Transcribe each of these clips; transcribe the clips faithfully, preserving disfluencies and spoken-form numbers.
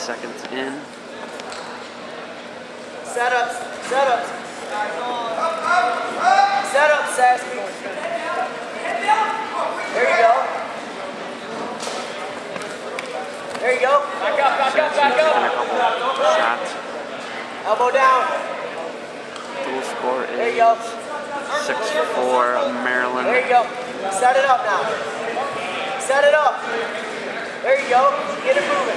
seconds in. Setups, setups. Setups, Sassy. There you go. There you go. Back up, back up, back up. Shots. Elbow down. Total score There you is go. six four Maryland. There you go. Set it up now. Set it up. There you go. Get it moving.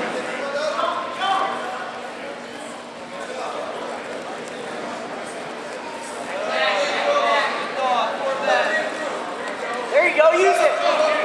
There you go. Use it.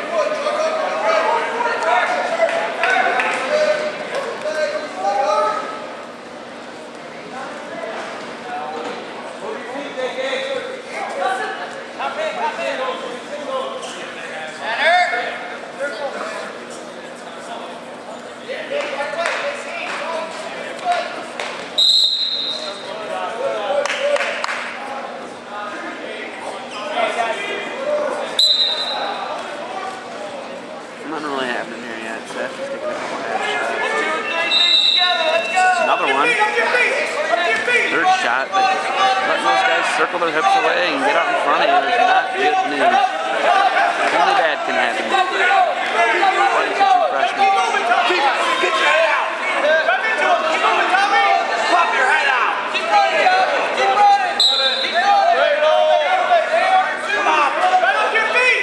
Nothing really happening here yet. Seth is taking a couple half shots. Two, three things together. Let's go. Another one. Third shot, but letting those guys circle their hips away and get out in front of you is not good news. Only bad can happen. What is a true freshman? Get your head out. Come into him. Keep moving, Tommy. Pop your head out. Keep running, Tommy. Keep running. Keep going. Come on. Right up your feet.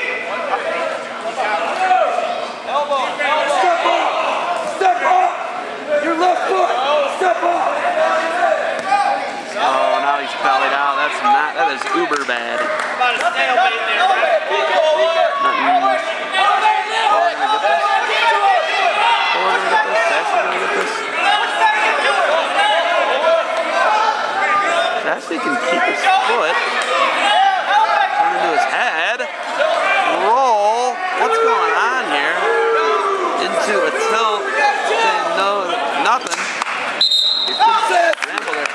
Elbow. Elbow. Step up. Step up. Your left foot. Step up. Oh, now he's bellied out. That's not, that is uber bad. About a stalemate there, right? Nothing. Oh, we're gonna get this. Oh, we're gonna get this. Sassy gonna get this. Sassy can keep his foot. Turn into his head. Roll. What's going on here? Into a tilt. Saying no, nothing. He could ramble there.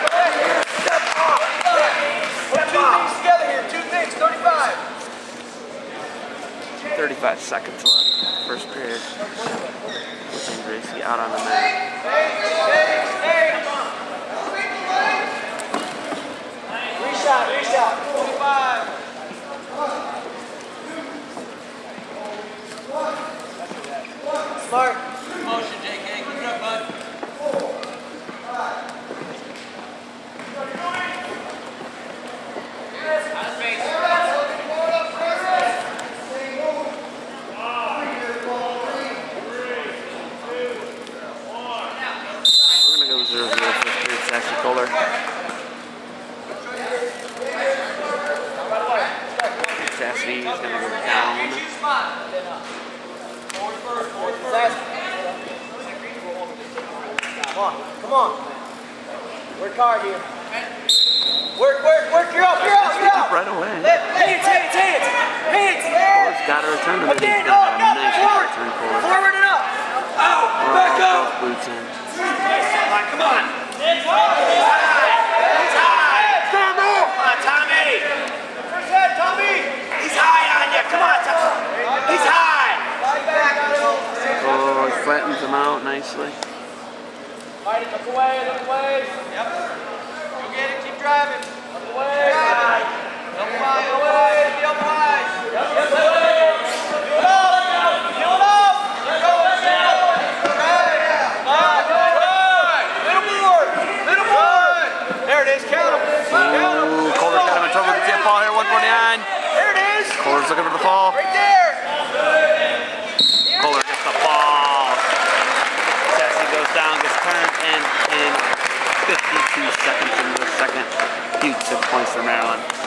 Put two things together here. Two things. thirty-five. thirty-five seconds left. First period. Looking Gracie out on the mat. Reshot, reshot. twenty-five. Smart. Motion, J K. Keep it up, bud. We're gonna go zero zero first period. Sassy Kohler. Sassy is gonna go down. Come on, come on. Work hard here. Work, work, work. You're up, you're up, you're up. Right away. Hands, hands, hands. Hands. Kohler's got to return to the Again, he's gonna up, have a up, nice forward. return Kohler. Forward and up. Out, Oh, back up. both boots in. Come on, come on. He's high. He's high. Stand up. Come on, Tommy. First head, Tommy. He's high on you. Come on, Tommy. He's high. Oh, he flattens him out nicely. Fight it, look away, look away. Yep. Go get it, keep driving. Look away. Look away, look away. Be up wide. Yep, yep, yep. Feel it up. Feel it up. You're going, stand up. Right. Right. Little more. Little more. There it is, count him. Count him. Ooh, Kohler's got him in trouble with the tip ball here, one forty-nine. There it is. Kohler's looking for the fall. Right there. Kohler gets the ball. Sassy goes down, gets turned, and in fifty-two seconds into the second, huge six points for Maryland.